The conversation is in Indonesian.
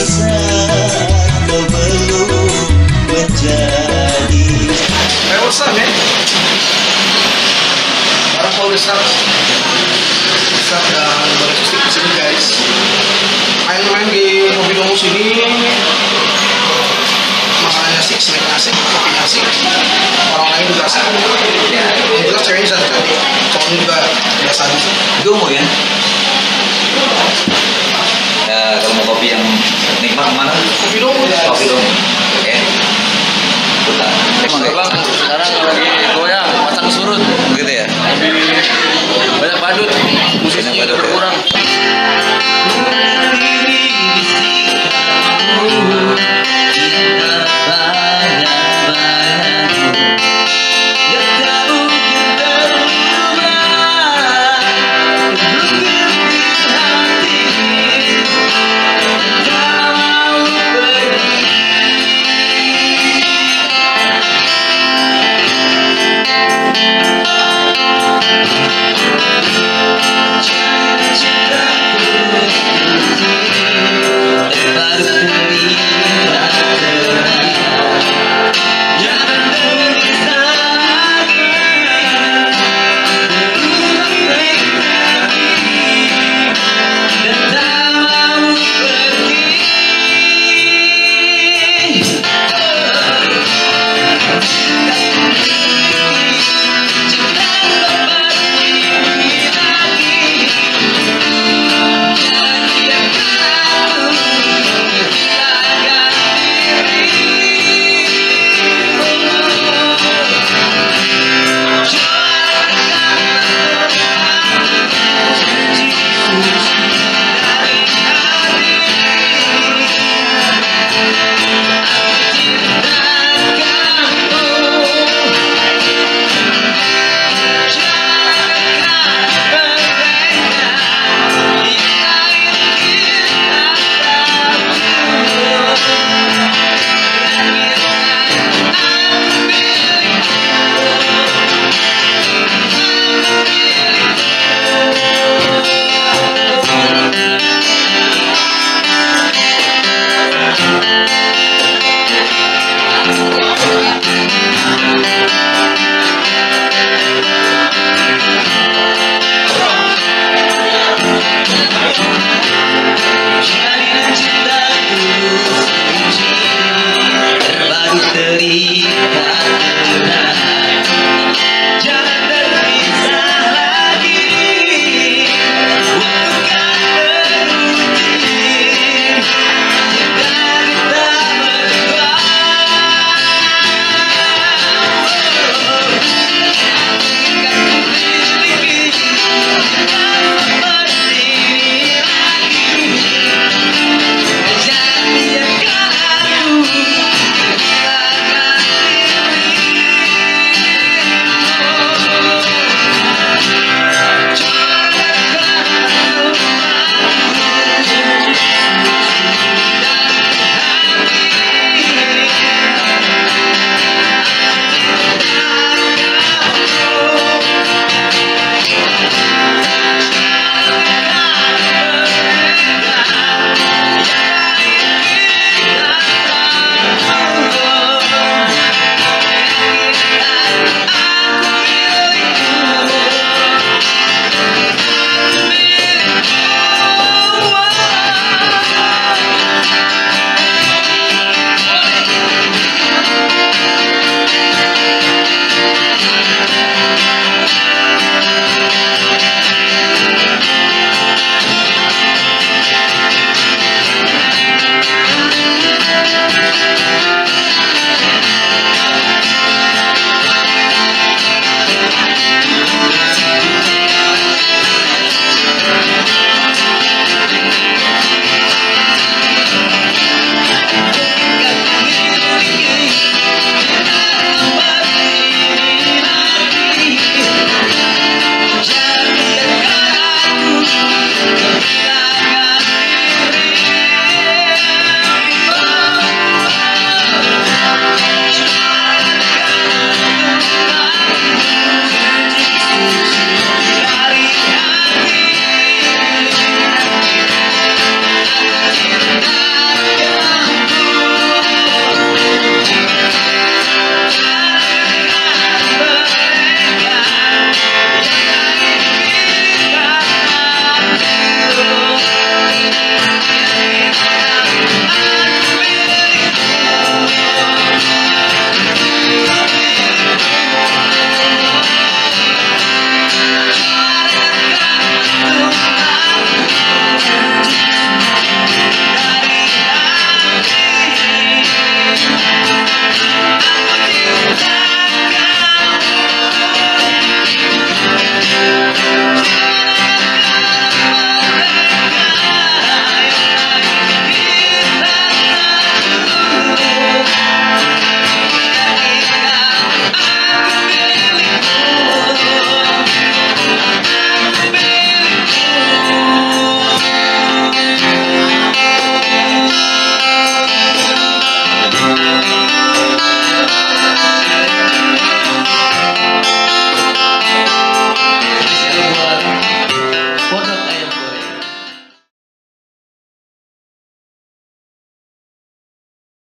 saat kau belum menjadi. Hey, what's up, man? Parang Paul Starks. What's up, dan balik stick di sini, guys. Main-main di Kopi Domus ini, makanannya asik, snack asik, kopinya asik, orang lain juga asik. Yang jelas ceweknya cantik, cowoknya juga biasa aja. Gumo ya. Ya, kalau mau kopi yang nikmat mana? Kopi Domus. Kopi dong. Oke. Putar. Emang Bang, sekarang lagi goyang, pasang surut. begitu ya. Banyak badut, musiknya Banyak badut, ya. berkurang.